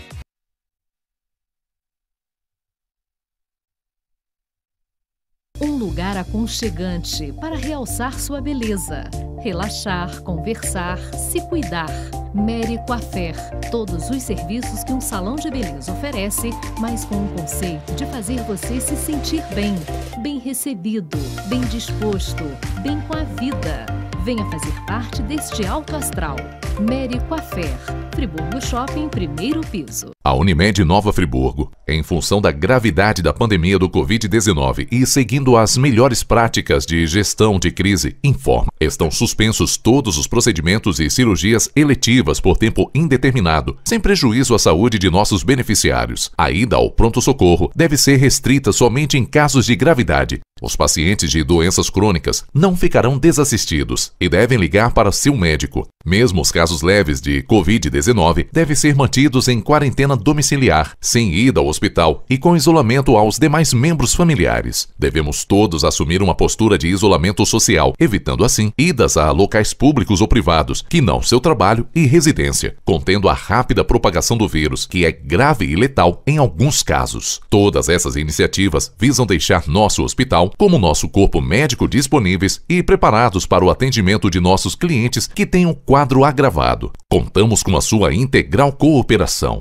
Um lugar aconchegante para realçar sua beleza, relaxar, conversar, se cuidar. Mary Coiffer, todos os serviços que um salão de beleza oferece, mas com o conceito de fazer você se sentir bem, bem recebido, bem disposto, bem com a vida. Venha fazer parte deste alto astral. Mary Coiffer, Friburgo Shopping, primeiro piso. A Unimed Nova Friburgo, em função da gravidade da pandemia do Covid-19 e seguindo as melhores práticas de gestão de crise, informa: estão suspensos todos os procedimentos e cirurgias eletivas por tempo indeterminado, sem prejuízo à saúde de nossos beneficiários. A ida ao pronto-socorro deve ser restrita somente em casos de gravidade. Os pacientes de doenças crônicas não ficarão desassistidos e devem ligar para seu médico. Mesmo os casos leves de Covid-19 devem ser mantidos em quarentena domiciliar, sem ida ao hospital e com isolamento aos demais membros familiares. Devemos todos assumir uma postura de isolamento social, evitando assim idas a locais públicos ou privados, que não seu trabalho e residência, contendo a rápida propagação do vírus, que é grave e letal em alguns casos. Todas essas iniciativas visam deixar nosso hospital como nosso corpo médico disponíveis e preparados para o atendimento de nossos clientes que tenham quadro agravado. Contamos com a sua integral cooperação.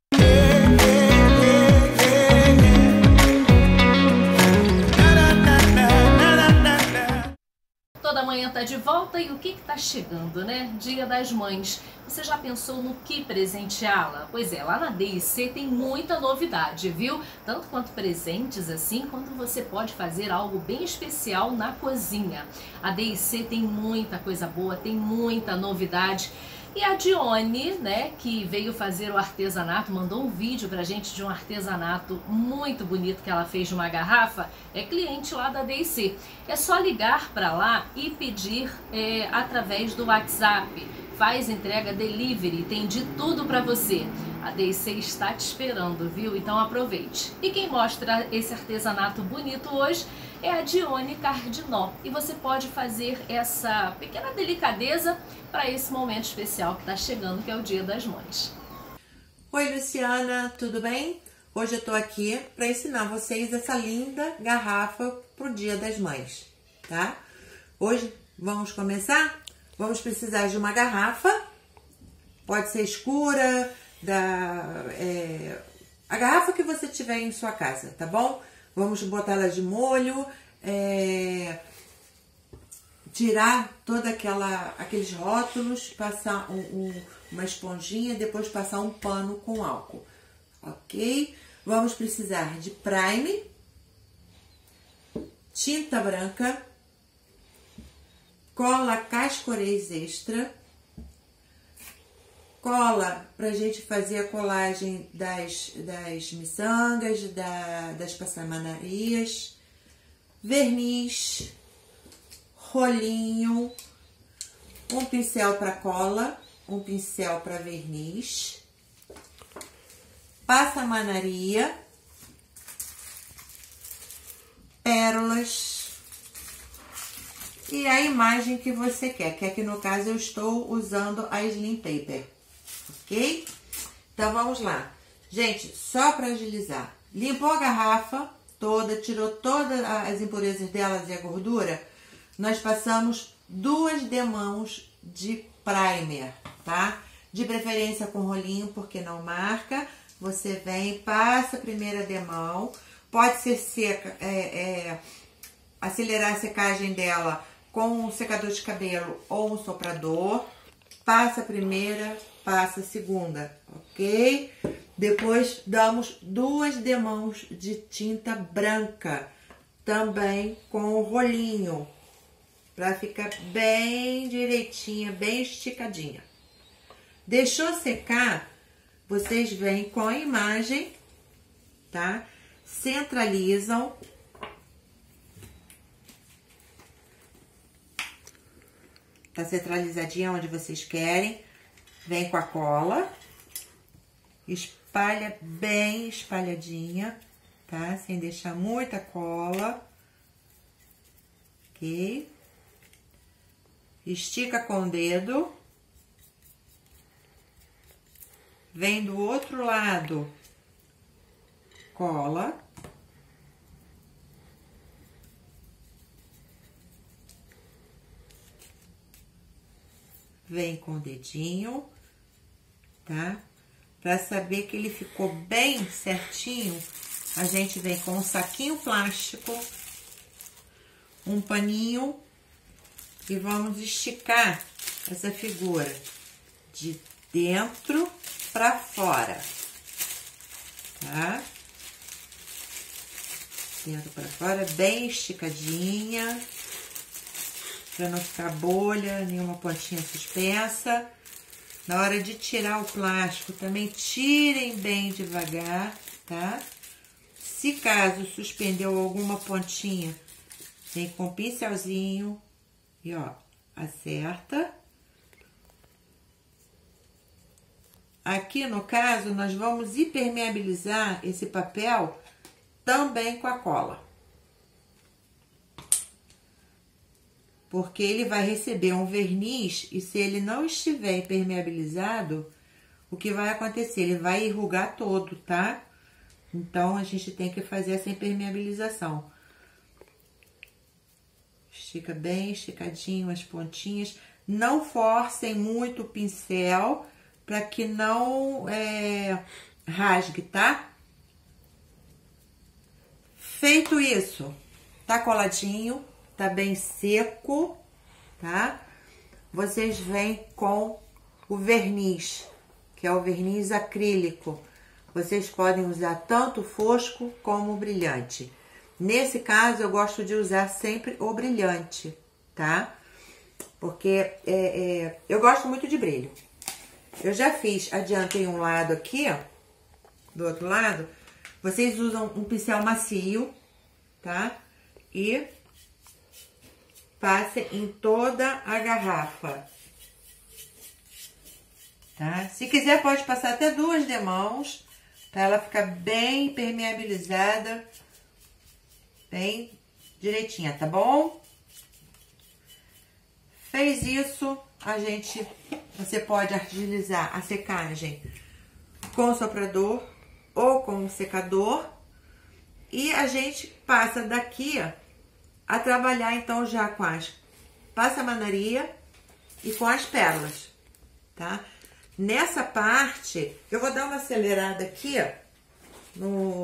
Toda manhã tá de volta e o que tá chegando, né? Dia das Mães. Você já pensou no que presenteá-la? Pois é, lá na D&C tem muita novidade, viu? Tanto quanto presentes assim, quanto você pode fazer algo bem especial na cozinha. A D&C tem muita coisa boa, tem muita novidade. E a Dione, né, que veio fazer o artesanato, mandou um vídeo pra gente de um artesanato muito bonito que ela fez de uma garrafa, é cliente lá da D&C. É só ligar pra lá e pedir através do WhatsApp. Faz entrega delivery, tem de tudo pra você. A DIC está te esperando, viu? Então aproveite. E quem mostra esse artesanato bonito hoje é a Dione Cardinó. E você pode fazer essa pequena delicadeza para esse momento especial que está chegando, que é o Dia das Mães. Oi, Luciana, tudo bem? Hoje eu tô aqui para ensinar vocês essa linda garrafa pro Dia das Mães, tá? Hoje vamos começar? Vamos precisar de uma garrafa, pode ser escura, a garrafa que você tiver em sua casa, tá bom? Vamos botar ela de molho, tirar toda aqueles rótulos, passar uma esponjinha, depois passar um pano com álcool, ok? Vamos precisar de prime, tinta branca, cola cascorês extra, cola pra gente fazer a colagem das miçangas, das passamanarias, verniz, rolinho, um pincel para cola, um pincel para verniz, passamanaria, pérolas e a imagem que você quer, que aqui no caso eu estou usando a Slim Paper, ok? Então vamos lá. Gente, só para agilizar, limpou a garrafa toda, tirou todas as impurezas delas e a gordura, nós passamos 2 demãos de primer, tá? De preferência com rolinho, porque não marca. Você vem, passa a primeira demão, pode ser seca, acelerar a secagem dela com um secador de cabelo ou um soprador. Passa a primeira, passa a segunda, ok? Depois damos 2 demãos de tinta branca, também com o rolinho, para ficar bem direitinha, bem esticadinha. Deixou secar, vocês vêm com a imagem, tá? Centralizam. Tá centralizadinha onde vocês querem. Vem com a cola. Espalha bem espalhadinha, tá? Sem deixar muita cola. Ok? Estica com o dedo. Vem do outro lado, cola. Vem com o dedinho, tá? Pra saber que ele ficou bem certinho, a gente vem com um saquinho plástico, um paninho e vamos esticar essa figura de dentro para fora, tá? Dentro para fora, bem esticadinha, para não ficar bolha, nenhuma pontinha suspensa. Na hora de tirar o plástico, também tirem bem devagar, tá? Se caso suspendeu alguma pontinha, vem com um pincelzinho e ó, acerta. Aqui, no caso, nós vamos impermeabilizar esse papel também com a cola. Porque ele vai receber um verniz e se ele não estiver impermeabilizado, o que vai acontecer? Ele vai enrugar todo, tá? Então, a gente tem que fazer essa impermeabilização. Estica bem esticadinho as pontinhas. Não forcem muito o pincel para que não rasgue, tá? Feito isso, tá coladinho, tá bem seco, tá? Vocês vêm com o verniz, que é o verniz acrílico. Vocês podem usar tanto fosco como brilhante. Nesse caso, eu gosto de usar sempre o brilhante, tá? Porque eu gosto muito de brilho. Eu já fiz, adiantei um lado aqui, ó, do outro lado. Vocês usam um pincel macio, tá? E passem em toda a garrafa. tá? Se quiser pode passar até 2 demãos, para ela ficar bem impermeabilizada, bem direitinha, tá bom? Fez isso, você pode agilizar a secagem com o soprador ou com o secador. E a gente passa daqui a trabalhar então já com as passamanaria e com as pérolas, tá? Nessa parte, eu vou dar uma acelerada aqui, ó,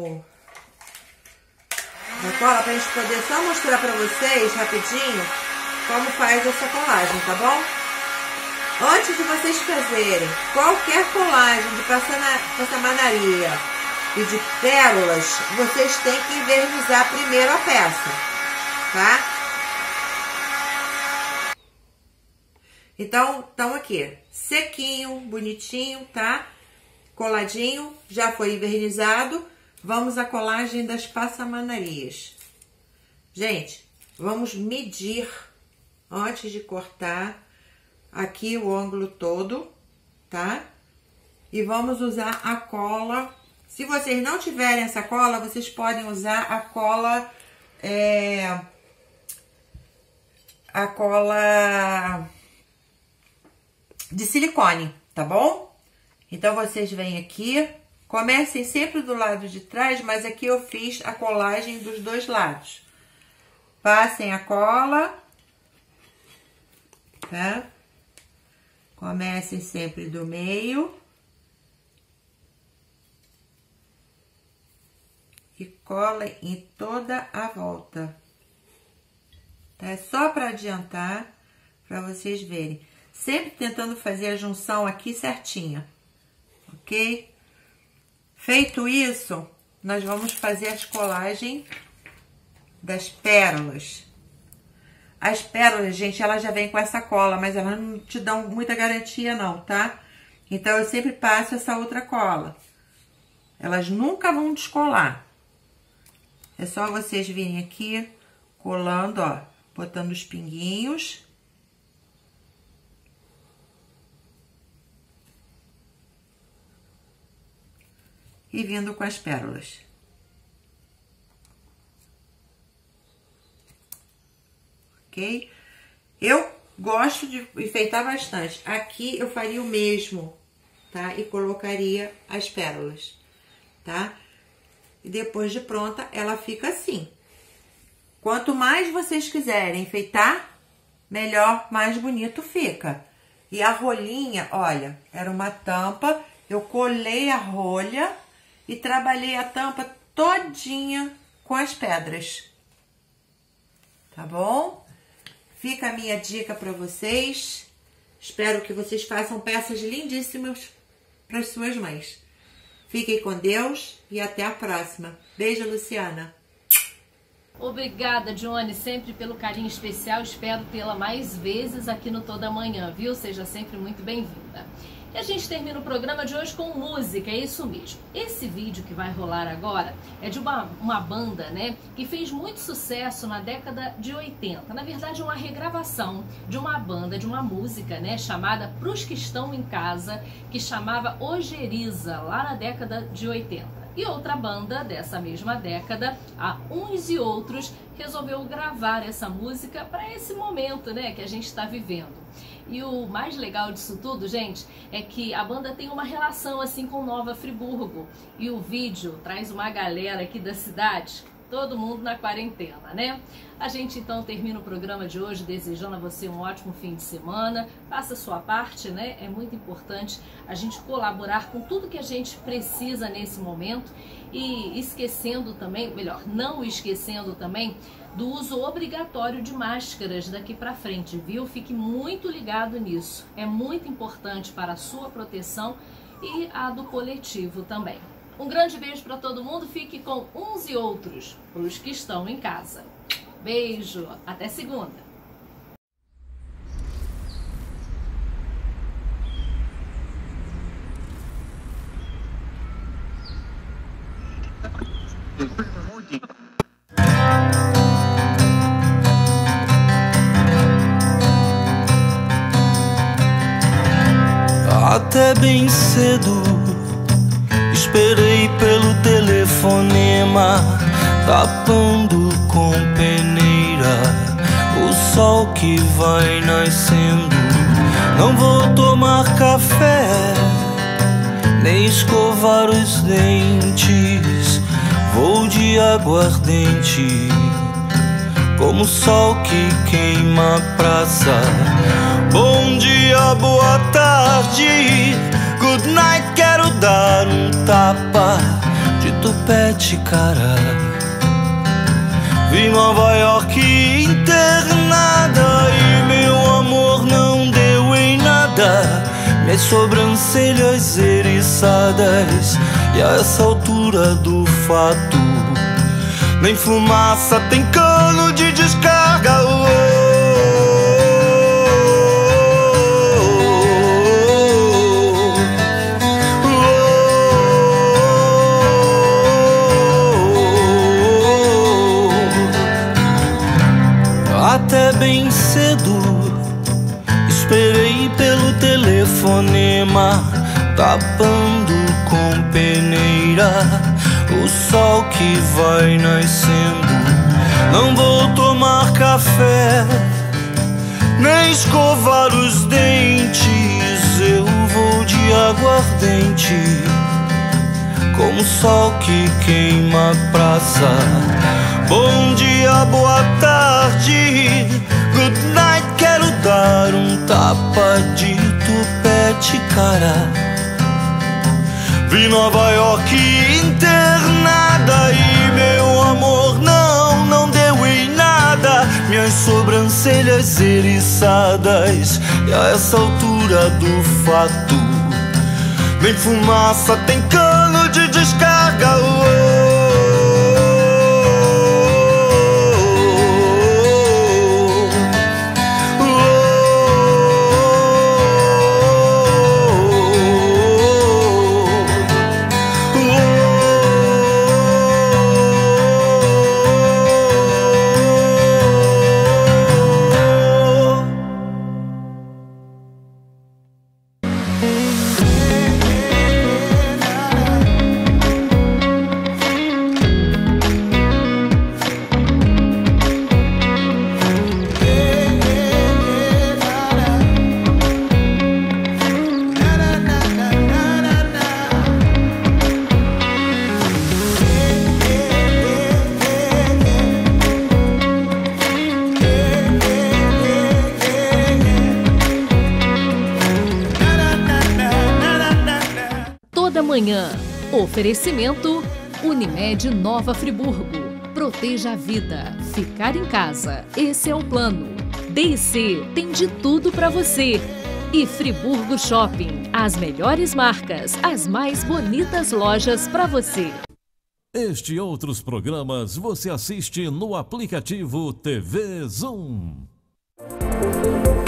na cola, pra gente poder só mostrar pra vocês rapidinho como faz essa colagem, tá bom? Antes de vocês fazerem qualquer colagem de passamanaria e de pérolas, vocês têm que envernizar primeiro a peça, tá? Então, estão aqui, sequinho, bonitinho, tá? Coladinho, já foi envernizado. Vamos à colagem das passamanarias. Gente, vamos medir antes de cortar aqui o ângulo todo, tá? E vamos usar a cola. Se vocês não tiverem essa cola, vocês podem usar a cola de silicone, tá bom? Então, vocês vêm aqui, comecem sempre do lado de trás, mas aqui eu fiz a colagem dos 2 lados. Passem a cola, tá? Comecem sempre do meio. E colem em toda a volta. Tá? É só para adiantar, para vocês verem. Sempre tentando fazer a junção aqui certinha, ok? Feito isso, nós vamos fazer as colagens das pérolas. As pérolas, gente, elas já vêm com essa cola, mas elas não te dão muita garantia não, tá? Então, eu sempre passo essa outra cola. Elas nunca vão descolar. É só vocês virem aqui, colando, ó, botando os pinguinhos. E vindo com as pérolas. Ok? Eu gosto de enfeitar bastante. Aqui eu faria o mesmo, tá? E colocaria as pérolas, tá? E depois de pronta, ela fica assim. Quanto mais vocês quiserem enfeitar, melhor, mais bonito fica. E a rolinha, olha, era uma tampa, eu colei a rolha e trabalhei a tampa todinha com as pedras. Tá bom? Fica a minha dica para vocês. Espero que vocês façam peças lindíssimas para as suas mães. Fiquem com Deus e até a próxima. Beijo, Luciana. Obrigada, Johnny, sempre pelo carinho especial. Espero tê-la mais vezes aqui no Toda Manhã, viu? Seja sempre muito bem-vinda. E a gente termina o programa de hoje com música, é isso mesmo. Esse vídeo que vai rolar agora é de uma banda, né, que fez muito sucesso na década de 80. Na verdade, uma regravação de uma banda, de uma música, né, chamada Pros que Estão em Casa, que chamava Ojeriza, lá na década de 80. E outra banda dessa mesma década, a Uns e Outros, resolveu gravar essa música para esse momento, né, que a gente está vivendo. E o mais legal disso tudo, gente, é que a banda tem uma relação assim com Nova Friburgo. E o vídeo traz uma galera aqui da cidade, todo mundo na quarentena, né? A gente então termina o programa de hoje desejando a você um ótimo fim de semana. Faça a sua parte, né? É muito importante a gente colaborar com tudo que a gente precisa nesse momento e esquecendo também, melhor, não esquecendo também do uso obrigatório de máscaras daqui para frente, viu? Fique muito ligado nisso. É muito importante para a sua proteção e a do coletivo também. Um grande beijo para todo mundo. Fique com Uns e Outros, pros que estão em casa. Beijo, até segunda. Até bem cedo esperei pelo telefonema, tapando com peneira o sol que vai nascendo. Não vou tomar café, nem escovar os dentes. Vou de aguardente, como o sol que queima a praça. Bom dia, boa tarde, good night. Quero dar um tapa de tupete, cara. Vi Nova York internada e meu amor não deu em nada. Minhas sobrancelhas eriçadas, e a essa altura do fato nem fumaça tem cano de descarga. Até bem cedo esperei pelo telefonema, tapando com peneira o sol que vai nascendo. Não vou tomar café, nem escovar os dentes. Eu vou de aguardente, como o sol que queima a praça. Bom dia, boa tarde, good night. Quero dar um tapa de tupete, cara. Vi Nova York internada e meu amor não deu em nada. Minhas sobrancelhas eriçadas, e a essa altura do fato nem fumaça tem cano de descarga. Manhã. Oferecimento Unimed Nova Friburgo. Proteja a vida. Ficar em casa. Esse é o plano. D&C tem de tudo para você. E Friburgo Shopping. As melhores marcas. As mais bonitas lojas para você. Este e outros programas você assiste no aplicativo TV Zoom.